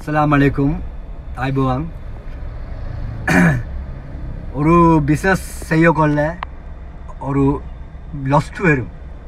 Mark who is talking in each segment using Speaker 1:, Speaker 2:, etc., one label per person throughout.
Speaker 1: Assalamualaikum. Aibuang. ஒரு business செய்யக்கொள்ள ஒரு லொஸ்ட் வரும்.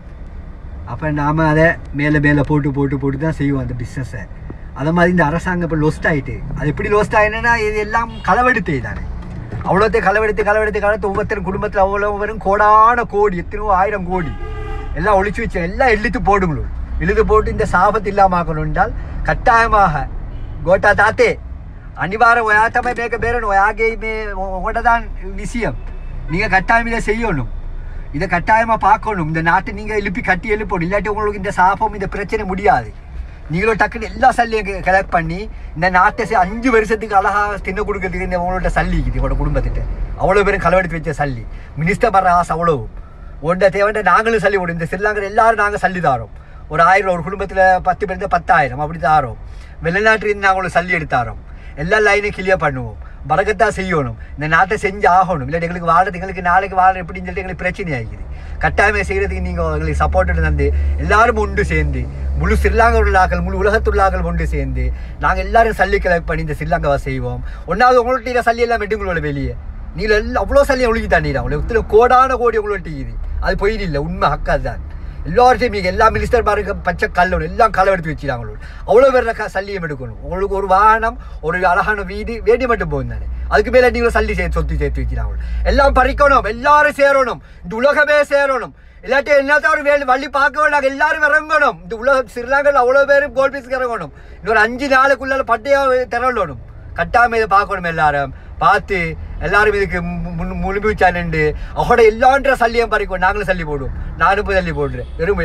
Speaker 1: அப்போ நாம் அதை மேலே போட்டு தான் செய்வோம் அந்த பிஸ்னஸை. அதை மாதிரி இந்த அரசாங்கம் இப்போ லொஸ்ட் ஆகிட்டு, அது எப்படி லொஸ்ட் ஆகினா இது எல்லாம் களவெடுத்தே தானே. அவ்வளோத்தையும் களவெடுத்து ஒவ்வொருத்தரும் குடும்பத்தில் அவ்வளோ வரும் கோடான கோடி, எத்தனையோ 1000 கோடி எல்லாம் ஒழிச்சு வச்சு எல்லாம் எழுத்து போட்டு இந்த சாபத்து இல்லாமல் ஆக்கணும் என்றால் கட்டாயமாக கோட்டா தாத்தே අනිවාර්ය ඔයා තමයි මේක බේරන ඔයාගේ මේ ඔකට விஷயம் நீங்கள் கட்டாயம் இதை செய்யணும், இதை கட்டாயமாக பார்க்கணும். இந்த நாட்டை நீங்கள் கட்டி எழுப்பணும், இல்லாட்டி உங்களுக்கு இந்த சாபம் இந்த பிரச்சனை முடியாது. நீங்களும் டக்குன்னு எல்லா சல்லியும் கலெக்ட் பண்ணி இந்த நாட்டை 5 வருஷத்துக்கு அழகாக தின்ன கொடுக்கறதுக்கு இந்த உங்களோட சல்லி இருக்குது. உங்களோட குடும்பத்திட்ட அவ்வளோ பேரும் களவெடுத்து வச்ச சல்லி மினிஸ்டர் படுற ஆசை அவ்வளோ ஒன்றை தேவையான நாங்களும் சல்லி போடும். இந்த ஸ்ரீலங்கா எல்லாரும் நாங்கள் சல்லி தாரோம். ஒரு 1000 ஒரு குடும்பத்தில் 10 பேருந்து 10,000 அப்படி தாரோம். வெளிநாட்டிலிருந்து நாங்கள் சல்லி எடுத்தாரோம். எல்லா லைனையும் கிளியர் பண்ணுவோம். பறக்கத்தான் செய்யணும், இந்த நாட்டை செஞ்சு ஆகணும். இல்லாட்டி எங்களுக்கு வாழ்றது, எங்களுக்கு நாளைக்கு வாழ்ற எப்படின்னு சொல்லிட்டு எங்களுக்கு பிரச்சனை ஆகிக்குது. கட்டாயமே செய்கிறதுக்கு நீங்கள் எங்களுக்கு சப்போர்ட் தந்து எல்லாரும் ஒன்று சேர்ந்து முழு ஸ்ரீலங்கா உள்ளாக்கள் முழு உலகத்துள்ளாக்கள் ஒன்று சேர்ந்து நாங்கள் எல்லாரும் சல்லி கலெக்ட் பண்ணி இந்த ஸ்ரீலங்காவை செய்வோம். ஒன்றாவது உங்கள்கிட்ட சல்லி எல்லாம் வெட்டுங்களோட வெளியே நீங்கள் எல்லாம் அவ்வளோ சல்லியை ஒழுகி தாண்டிடா. உங்களுக்கு கோடான கோடி உங்கள்கிட்ட இருக்குது. அது பொய் இல்லை, உண்மை ஹக்கா தான். எல்லார்ட்டையும் நீங்கள் எல்லா மினிஸ்டர் பாருங்க பச்சை கல்லோடு எல்லாம் களவெடுத்து வச்சுருக்காங்களோ. அவ்வளோ பேர் சல்லியம் எடுக்கணும். உங்களுக்கு ஒரு வாகனம், ஒரு அழகான வீடு, வேண்டி மட்டும் போகும் தானே. அதுக்கு மேலே நீங்களும் சல்லி சொத்து சேர்த்து வச்சுருக்காங்களோ. எல்லாம் பறிக்கணும், எல்லாரும் சேரணும், இந்த உலகமே சேரணும். இல்லாட்டி என்னத்தான் ஒரு வள்ளி பார்க்க வேண்டாம், எல்லாரும் இறங்கணும். இந்த உலகம் ஸ்ரீலங்காவில் அவ்வளோ பேரும் கோல் பீஸுக்கு இறங்கணும். இன்னொரு 5 நாளுக்குள்ள பட்டையாக திரளணும். கட்டாமல் இதை பார்க்கணும். எல்லாரும் பார்த்து எல்லாரும் இதுக்கு முழுமிச்சானு அவட எல்லான்ற சல்லியும் பறிக்கும். நாங்களும் சல்லி போடுவோம், நானும் போய் சல்லி போடுறேன். வெறும்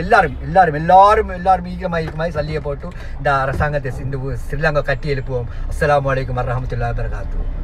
Speaker 1: எல்லாரும் ஈக்கமாய் சல்லியை போட்டு இந்த அரசாங்கத்தை இந்த ஸ்ரீலங்கா கட்டி எழுப்புவோம். அஸ்ஸலாமு அலைக்கும் வரஹ்மத்துல்லாஹி வபரகாத்துஹு.